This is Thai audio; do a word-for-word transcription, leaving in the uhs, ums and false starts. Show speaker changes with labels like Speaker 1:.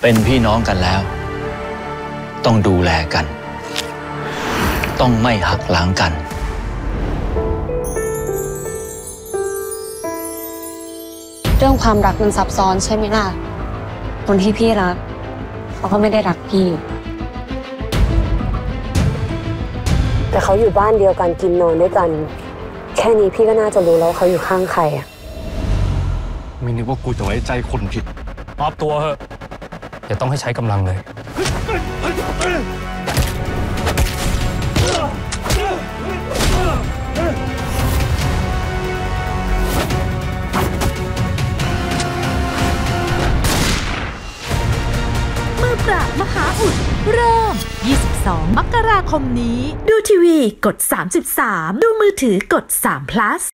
Speaker 1: เป็นพี่น้องกันแล้วต้องดูแลกันต้องไม่หักหลังกัน
Speaker 2: เรื่องความรักมันซับซ้อนใช่ไหมล่ะคนที่พี่รักเขาก็ไม่ได้รักพี่แต่เขาอยู่บ้านเดียวกันกินนอนด้วยกันแค่นี้พี่ก็น่าจะรู้แล้วเขาอยู่ข้างใครอ่ะ
Speaker 3: ไม่นึกว่ากูจะไว้ใจคนผิดมอบตัวเหอะอย่าต้องให้ใช้กำลังเลย
Speaker 4: มือปราบมหาอุดเริ่มยี่สิบสองมกราคมนี้ดูทีวีกดสามสิบสามดูมือถือกดสาม plus